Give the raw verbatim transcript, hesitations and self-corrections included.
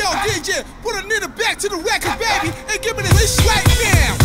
Yo, D J, put a nigga back to the record, baby, and give me this right now.